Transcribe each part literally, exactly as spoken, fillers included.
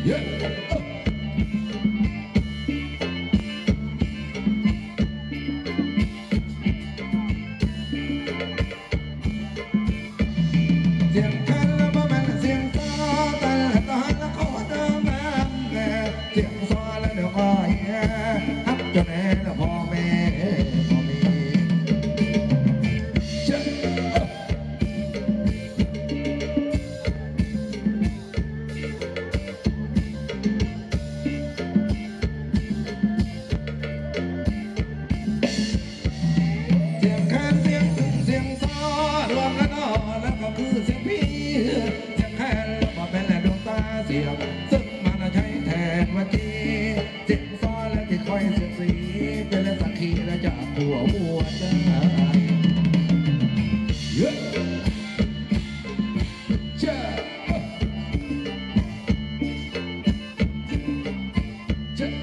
เสียงคันแล้วบ่แม่นเสียงซอแต่ละตอนละขอเติมน้ำแน่เสียงซอแล้วเดี๋ยวก็แย่ฮับจนแน่แล้วพ่อแม่พ่อมีเจ้าเสียงคันเสียงตึงเสียงซอรวมกันอ่อแล้วก็คือเสียงพี่เสียงแค่แล้วบ่แม่นแหละดวงตาเสียงซึ่งมันใช้แทนว่าจีเสียงซอและที่คอยเสียงสีเป็นและสักขีและจากหัวหัวใจเยอะเจ้าเจ้า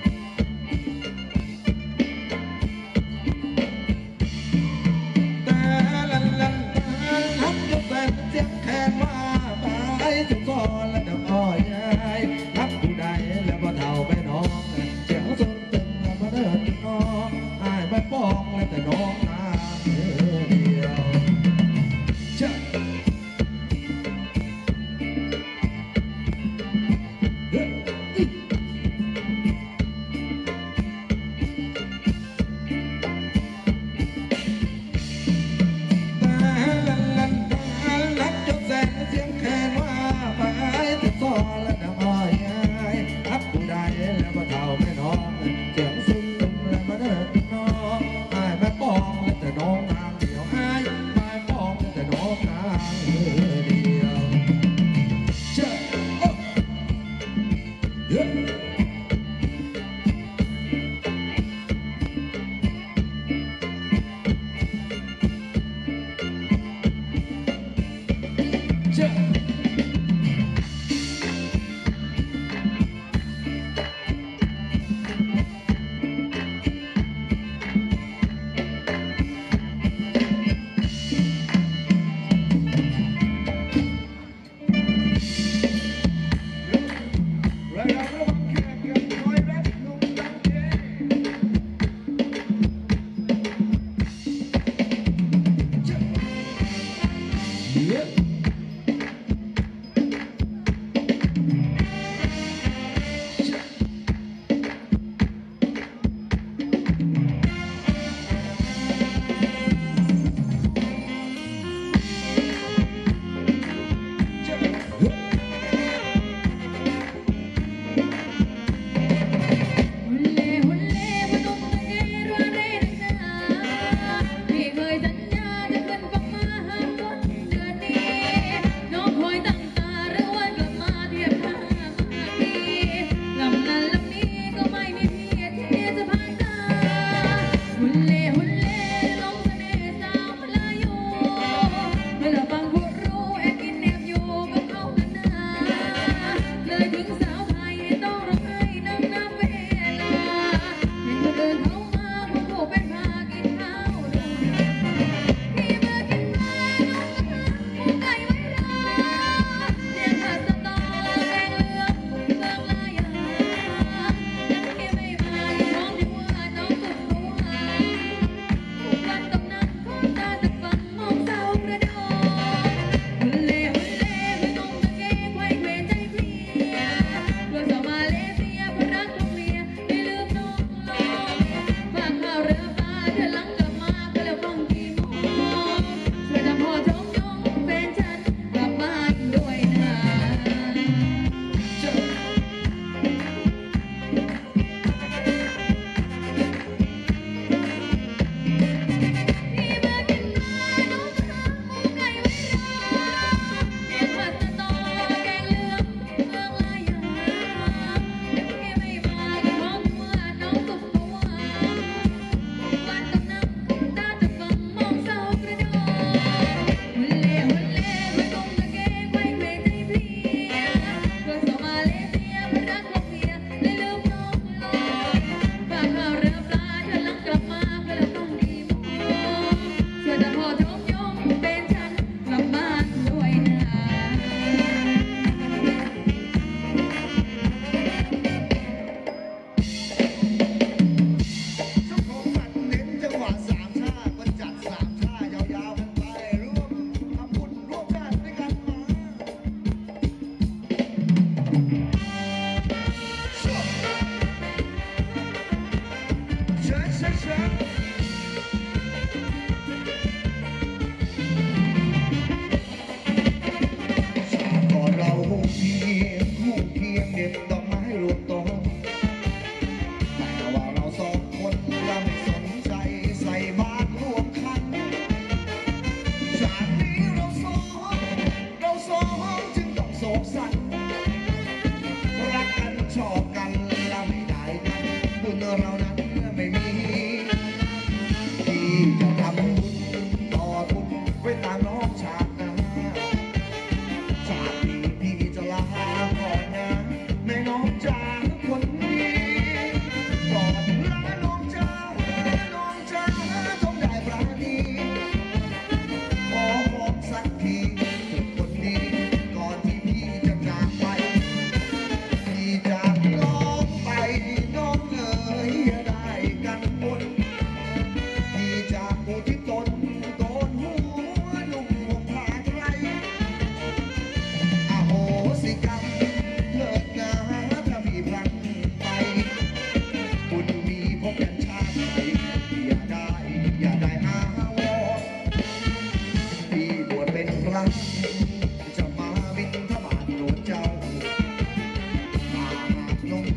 แต่ลันลันแต่ฮับยกแต่เสียงแคนว่าไปเสียงซอและเดี๋ยวอ้อยฮับผู้ใดแล้วบ่เท่าไปน้องเสียงสุดตึงแล้วบ่เดินตึงน้องอายไม่ป้องแล้วแต่น้องนางเดียวเจ้าเฮ้ยแต่ลันลันแต่ลันจนแสนเสียงแคนว่าไปเสียงซอและเดี๋ยวอ้อยฮับผู้ใดแล้วบ่เท่าไปน้องเสียงสุดตึงแล้วบ่เดินตึงน้องอายไม่ป้องแล้วแต่น้องนางเดียวอายไม่ป้องแล้วแต่น้องนางเดียวเจ้าโอ้เฮ้ยเจ้าRight, right, right.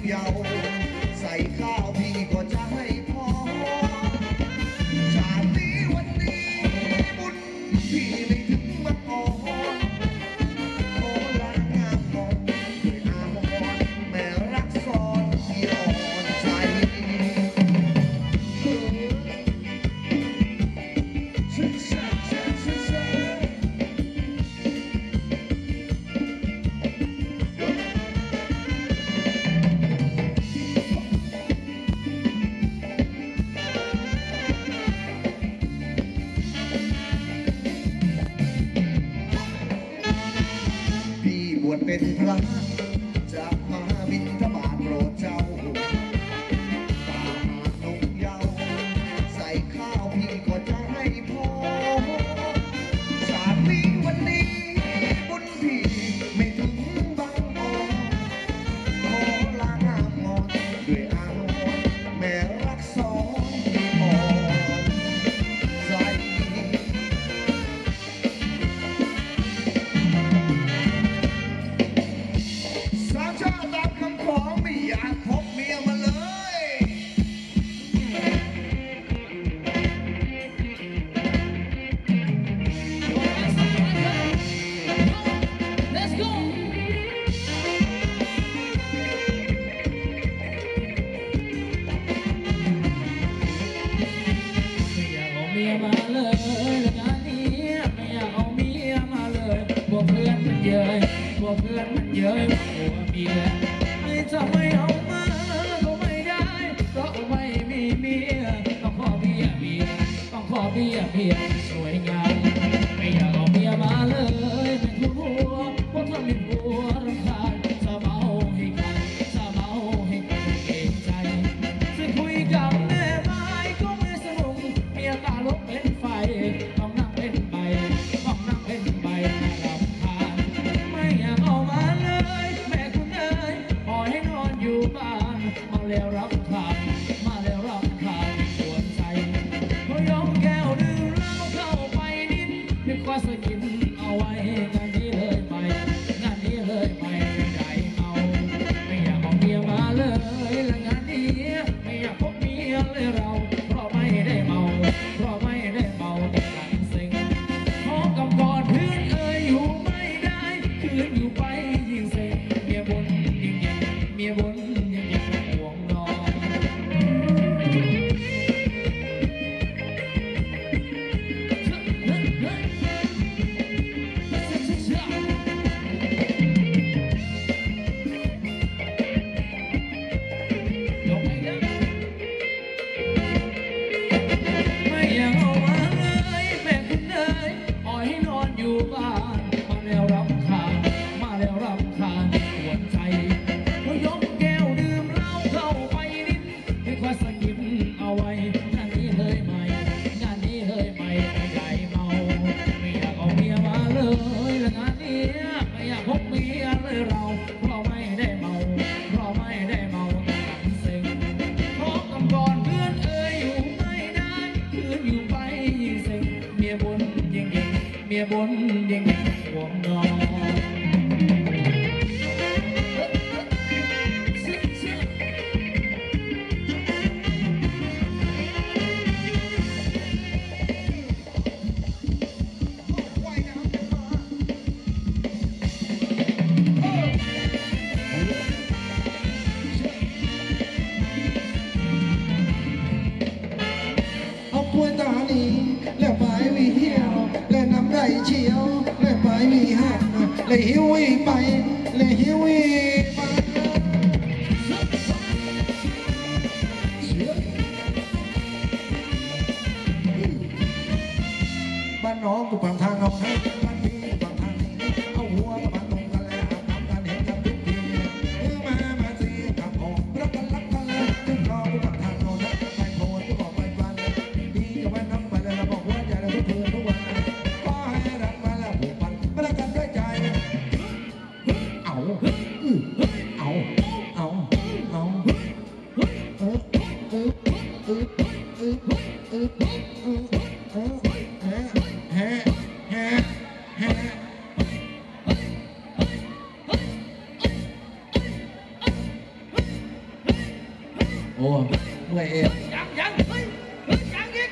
เยาว์ใส่ข้าวพี่ก็จะให้พอชาตินี้วันนี้บุญพี่ไม่ถึงบังอ่อนขอลางามงอนด้วยอาวรณ์แม่รักซ้อนพี่อ่อนใจบวชเป็นพระจะมาบิณฑบาตโปรดเจ้าตาหาดงเยาว์ใส่ข้าวพี่ก็จะให้พอชาตินี้วันนี้บุญพี่ไม่ถึงบางอ่อนขอลางามงอนด้วยอาวรณ์แม่รักซ้อนพี่อ่อนใจสามชาติตามคำขอไม่อยากพบเมียมาเลย Let's go ไม่อยากเอาเมียมาเลยงานนี้ไม่อยากเอาเมียมาเลยกลัวเพื่อนมันเย้ยกลัวเพื่อนมันเย้ยกลัวเมียไม่จะไม่เอามาก็ไม่ได้เพราะไม่มีเมียต้องขอเมียเมียต้องขอเมียเมียสวยงามไม่อยากเอาเมียมาเลยเป็นผัวเพราะถ้ามีผัวรำคาญจะเมาให้กันจะเมาให้กันเกรงใจจะคุยกับแม่ไม้ก็ไม่สนุกเมียตาลุกเป็นไฟต้องนั่งเป็นใบต้องนั่งเป็นใบรำคาญไม่อยากเอามาเลยแม่คุณเอ๋ยปล่อยให้นอนอยู่บ้านมาแล้วรำคาญมาแล้วรำคาญปวดใจพอยอมแก้วดื่มเหล้าเข้าไปนิดนึกว่าสกินเอาไว้งานนี้เลยไปงานนี้เลยไปไม่ได้เอาไม่อยากเอาเมียมาเลยและงานนี้ไม่อยากพบเมียเลยเราเพราะไม่ได้เมาเพราะไม่ได้เมาติดกันเซ็งขอกำกอดเพื่อนเอ่ยอยู่ไม่ได้คืนอยู่ไปยิ่งเซ็งเมียบนยิ่งยิ่งเมียบนยิ่งยิ่งห่วงนอน ไม่อยากเอามาเลยแม่คุณเอ๋ยปล่อยให้นอนอยู่บ้านมาแล้วรำคาญมาแล้วรำคาญปวดใจพอยกแก้วดื่มเหล้าเข้าไปนิดให้คอยสะกิดเอาไว้งานนี้เลยไหมงานนี้เลยไหมไม่ได้เมาไม่อยากเอาเมียมาเลยและงานนี้ไม่อยากพบเมียเลยเราเพราะไม่ได้เมาเพราะไม่ได้เมาแต่กันเซ็งขอกำกรเพื่อนเอ่ยอยู่ไม่ได้คืนอยู่ไปยิ่งเซ็งเมียบนยิ่งยิ่งเมียบนยิ่งยิ่งห่วงนอนเอากล้วยตานีแล้วไปวีเหี่ยวและน้ำไรเชียวและไปวีหักและหิววีไปและหิววีไปบ้านน้องกูปังทางน้องให้บ้านพี่ปังทางนี้เอาหัวกับบ้านตรงกันแล้วอาบน้ำกันเห็นกันทุกทีเมื่อมามาสีกับผมรักกันรักกันเลยจึงรอกูปังทางโน้นไปโพนก็บอกไปฟันดีกับวันน้ำไปแล้วเราบอกว่าใจเราทุกคืนทุกวันก็ให้รักมาแล้วผูกพันไม่รักกันด้วยใจเอาเอาเอาเอาเออเออเออเออเออเออเออแฮ่แฮ่แฮ่อ้เมื่อยเอวยังยังเฮ้ยเฮ้ยยังอีก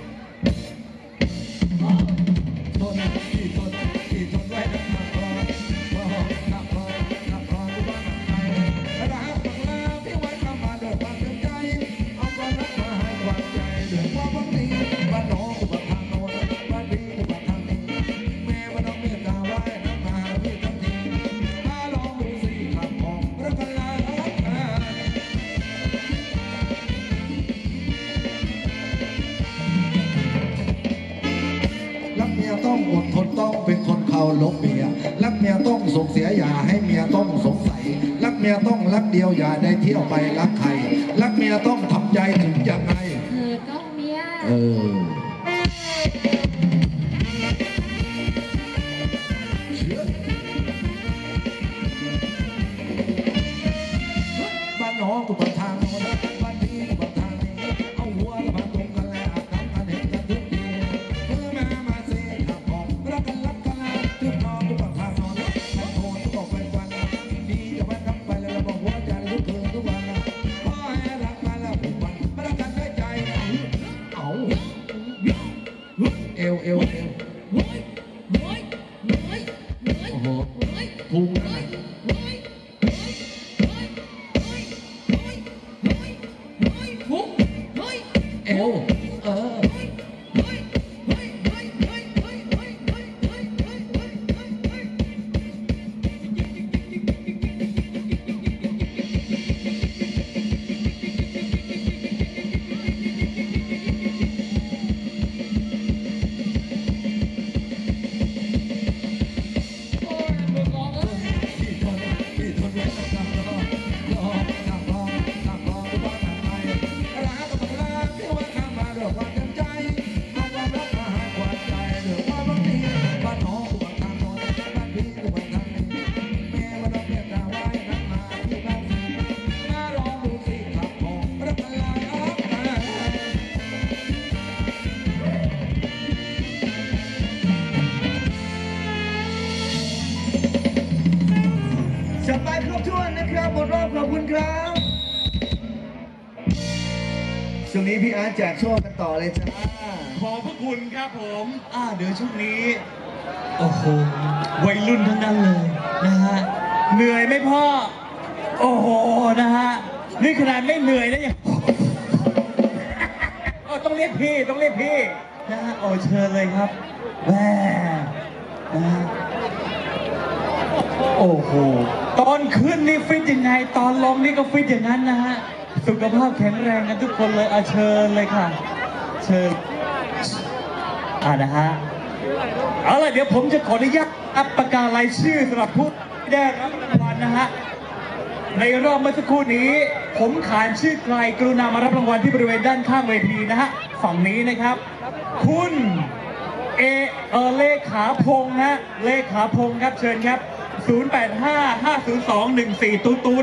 ทนที่ทนที่ทนไว้นะครับพอพอครับพอครับพอที่บ้านใครรักบังลาพี่ไว้เข้ามาเดือดความเต็มใจเอาความรักมาให้ความใจเดือดความหวังดีบ้านน้องกูบ้านทางโน้นบ้านพี่กูบ้านทางนี้แม่บ้านน้องเมตตาไว้น้ำมาพี่ทันทีถ้าลองดูสิขับของรักกันลารักกันรักเมียต้องอดทนต้องเป็นคนเคารพเมียรักเมียต้องส่งเสียอย่าให้เมียต้องสงสัยรักเมียต้องรักเดียวอย่าได้เที่ยวไปรักใครรักเมียต้องทำใจถึงยังไงเธอก็เมียเออเชื่อบ้านน้องกูบ้านทางโน้นบ้านพี่กูบ้านทางนี้เอาหัวมาตรงกันแล้วทำกันเห็นกันทุกทีเมื่อแม่มาเสียขับของรักกันรักกันทุกน้องกูบ้านทางโน้นแม่โทนก็บอกเป็นวันดีจะมาทำไปแล้วบอกหัวใจทุกคืนทุกวันขอให้รักมาแล้วผูกพันมารักกันด้วยใจเอาเอวเอวเอวเฮ้ยเฮ้ยเฮ้ยเฮ้ยโอ้โหเฮ้ยพุงนั่นเฮ้ยน่ะเฮ้ยเฮ้ยเฮ้ยเฮ้ยเฮ้ยเฮ้ยเฮ้ยฟุ๊กเฮ้ยเอวเออเฮ้ยเฮ้ยเฮ้ยเฮ้ยเฮ้ยเฮ้ยเฮ้ยเฮ้ยเฮ้ยเฮ้ยเฮ้ยเฮ้ยโอ้ยมึงร้องเอ้ยพี่ทนพี่ทนไว้กับรอรอกับรอกับรอทุกวันไปรักกับลาพี่ว่าข้ามาด้วยความเต็มใจเอาความรักมาให้ความใจด้วยความรักนี้บ้านน้องกูบ้านทางโน้นบ้านพี่กูบ้านทางนี้แม่มาดอกเบี้ยดาวไว้นักมาที่บ้านสีมาลองดูสิขับของรักกันลารักกันสบายครบถ้วนนะครับหมดรอบขอบคุณครับช่วงนี้พี่อาร์ตแจกโชคกันต่อเลยจ้าขอบพระคุณครับผมอ่าเดี๋ยวช่วงนี้ โอ้โห วัยรุ่นทั้งนั้นเลยนะฮะ เหนื่อยไหมพ่อ โอ้โห นะฮะ นี่ขนาดไม่เหนื่อยนะยัง โอ้ต้องเรียกพี่ ต้องเรียกพี่ นะฮะ โอ้เชิญเลยครับแหมนะฮะ โอ้โห ตอนขึ้นนี่ฟิตยังไง ตอนลงนี่ก็ฟิตอย่างนั้นนะฮะ สุขภาพแข็งแรงกันทุกคนเลยอาเชิญเลยค่ะ เชิญ อ่านะฮะ เอาล่ะเดี๋ยวผมจะขออนุญาตอัปประกาศรายชื่อสำหรับผู้ที่ได้รับรางวัลนะฮะ ในรอบเมื่อสักครู่นี้ ผมขานชื่อใครกรุณามารับรางวัลที่บริเวณด้านข้างเวทีนะฮะ ฝั่งนี้นะครับ คุณเอเออเลขาพงษ์ฮะเลขาพงษ์ครับเชิญครับ ศูนย์ แปด ห้า ห้า ศูนย์ สอง หนึ่ง สี่ ตูตู